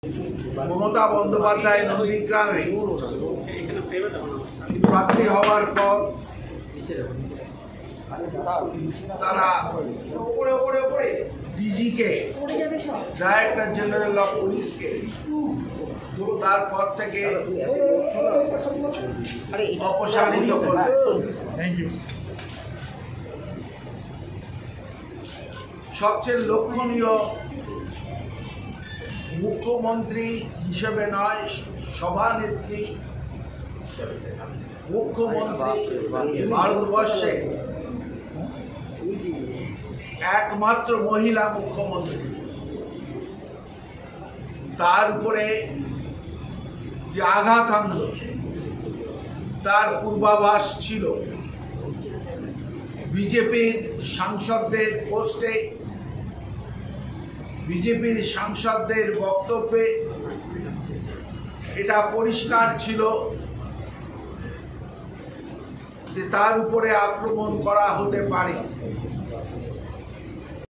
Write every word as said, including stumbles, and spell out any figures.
মমতা বন্দ্যোপাধ্যায় নন্দীগ্রামে প্রার্থী হওয়ার পর তারা ডিজিকে, ডাইরেক্টর জেনারেল অফ পুলিশকে তারপর থেকে অপসারিত করলেন। সবচেয়ে লক্ষণীয়, মুখ্যমন্ত্রী হিসেবে নয়, সভানেত্রী মুখ্যমন্ত্রী ভারতবর্ষে একমাত্র মহিলা মুখ্যমন্ত্রী, তার উপরে যে আঘাত আনল তার পূর্বাভাস ছিল। বিজেপির সাংসদদের পোস্টে, বিজেপির সাংসদদের বক্তব্যে এটা পরিষ্কার ছিল যে তার উপরে আক্রমণ করা হতে পারে।